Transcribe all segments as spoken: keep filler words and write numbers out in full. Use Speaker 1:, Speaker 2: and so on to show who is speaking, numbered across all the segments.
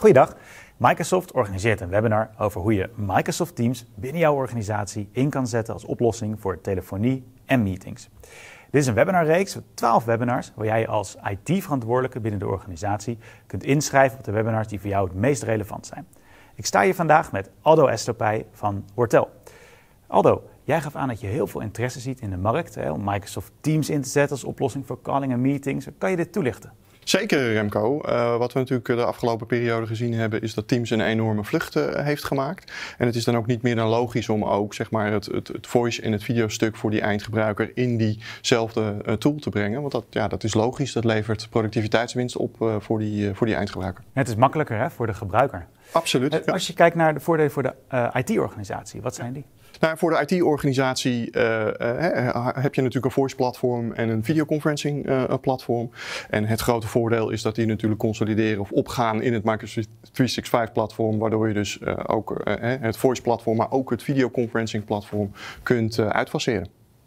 Speaker 1: Goeiedag. Microsoft organiseert een webinar over hoe je Microsoft Teams binnen jouw organisatie in kan zetten als oplossing voor telefonie en meetings. Dit is een webinarreeks van twaalf webinars waar jij je als I T-verantwoordelijke binnen de organisatie kunt inschrijven op de webinars die voor jou het meest relevant zijn. Ik sta hier vandaag met Aldo Estopij van Wortel. Aldo, jij gaf aan dat je heel veel interesse ziet in de markt hè, om Microsoft Teams in te zetten als oplossing voor calling en meetings. Kan je dit toelichten?
Speaker 2: Zeker, Remco. Uh, wat we natuurlijk de afgelopen periode gezien hebben, is dat Teams een enorme vlucht uh, heeft gemaakt. En het is dan ook niet meer dan logisch om ook zeg maar, het, het, het voice en het videostuk voor die eindgebruiker in diezelfde uh, tool te brengen. Want dat, ja, dat is logisch, dat levert productiviteitswinst op uh, voor, die, uh, voor die eindgebruiker.
Speaker 1: Het is makkelijker hè, voor de gebruiker.
Speaker 2: Absoluut.
Speaker 1: Het, als je kijkt naar de voordelen voor de uh, I T-organisatie, wat zijn die?
Speaker 2: Nou, voor de I T-organisatie uh, uh, heb je natuurlijk een voice-platform en een videoconferencing uh, platform. En het grote voordeel is dat die natuurlijk consolideren of opgaan in het Microsoft driehonderdzesenzestig-platform, waardoor je dus uh, ook uh, het voice-platform, maar ook het videoconferencing-platform kunt uh, uitfaseren.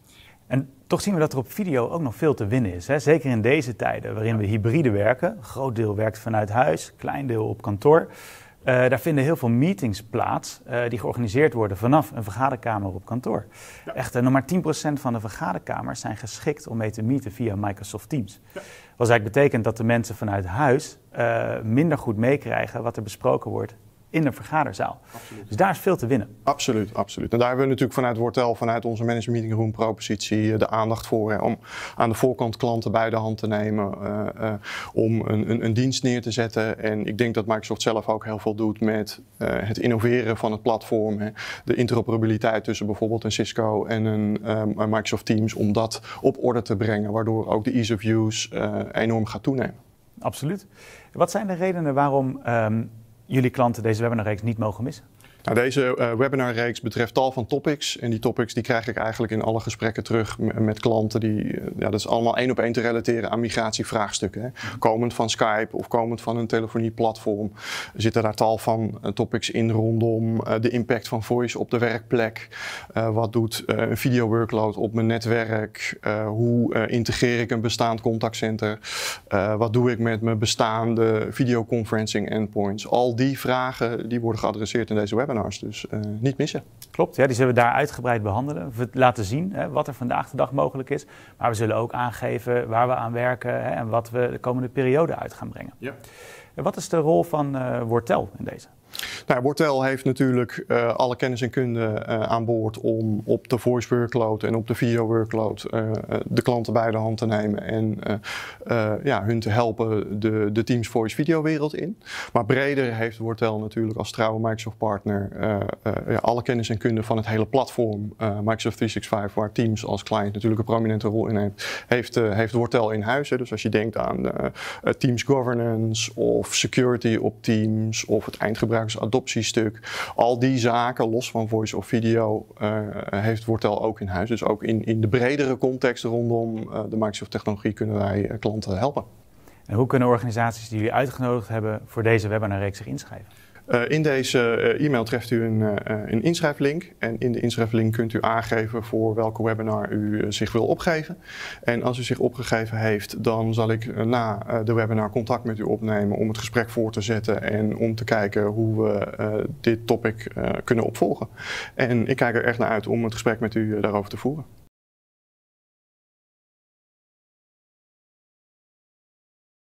Speaker 1: En toch zien we dat er op video ook nog veel te winnen is. Hè? Zeker in deze tijden waarin we hybride werken. Een groot deel werkt vanuit huis, klein deel op kantoor. Uh, daar vinden heel veel meetings plaats uh, die georganiseerd worden vanaf een vergaderkamer op kantoor. Ja. Echt, uh, nog maar tien procent van de vergaderkamers zijn geschikt om mee te meeten via Microsoft Teams. Ja. Wat eigenlijk betekent dat de mensen vanuit huis uh, minder goed meekrijgen wat er besproken wordt in een vergaderzaal. Absoluut. Dus daar is veel te winnen.
Speaker 2: Absoluut, absoluut. En daar hebben we natuurlijk vanuit Wortel, vanuit onze Management Meeting Room propositie de aandacht voor. Hè, om aan de voorkant klanten bij de hand te nemen. Uh, uh, om een, een, een dienst neer te zetten. En ik denk dat Microsoft zelf ook heel veel doet met uh, het innoveren van het platform. Hè. De interoperabiliteit tussen bijvoorbeeld een Cisco en een uh, Microsoft Teams. Om dat op orde te brengen. Waardoor ook de ease of use uh, enorm gaat toenemen.
Speaker 1: Absoluut. Wat zijn de redenen waarom Um jullie klanten deze webinarreeks niet mogen missen?
Speaker 2: Nou, deze uh, webinarreeks betreft tal van topics. En die topics die krijg ik eigenlijk in alle gesprekken terug met, met klanten. Die, uh, ja, dat is allemaal één op één te relateren aan migratievraagstukken. Hè. Komend van Skype of komend van een telefonieplatform zitten daar tal van uh, topics in rondom uh, de impact van voice op de werkplek. Uh, wat doet uh, een video workload op mijn netwerk? Uh, hoe uh, integreer ik een bestaand contactcenter? Uh, wat doe ik met mijn bestaande videoconferencing endpoints? Al die vragen die worden geadresseerd in deze webinar. Dus uh, niet missen.
Speaker 1: Klopt, ja, die zullen we daar uitgebreid behandelen. We laten zien hè, wat er vandaag de dag mogelijk is. Maar we zullen ook aangeven waar we aan werken hè, en wat we de komende periode uit gaan brengen. Ja. Wat is de rol van uh, Wortel in deze?
Speaker 2: Nou, Wortel heeft natuurlijk uh, alle kennis en kunde uh, aan boord om op de voice workload en op de video workload uh, de klanten bij de hand te nemen en uh, uh, ja, hun te helpen de, de Teams Voice video wereld in. Maar breder heeft Wortel natuurlijk als trouwe Microsoft partner uh, uh, ja, alle kennis en kunde van het hele platform uh, Microsoft driehonderdzesenzestig, waar Teams als client natuurlijk een prominente rol in heeft, heeft, uh, heeft Wortel in huis. Hè. Dus als je denkt aan uh, uh, Teams governance of security op Teams of het eindgebruik adoptiestuk. Al die zaken, los van voice of video, uh, heeft Wortel ook in huis. Dus ook in, in de bredere context rondom uh, de Microsoft technologie kunnen wij uh, klanten helpen.
Speaker 1: En hoe kunnen organisaties die jullie uitgenodigd hebben voor deze webinarreeks zich inschrijven?
Speaker 2: Uh, in deze uh, e-mail treft u een, uh, een inschrijflink. En in de inschrijflink kunt u aangeven voor welke webinar u uh, zich wil opgeven. En als u zich opgegeven heeft, dan zal ik uh, na uh, de webinar contact met u opnemen om het gesprek voor te zetten en om te kijken hoe we uh, dit topic uh, kunnen opvolgen. En ik kijk er echt naar uit om het gesprek met u uh, daarover te voeren.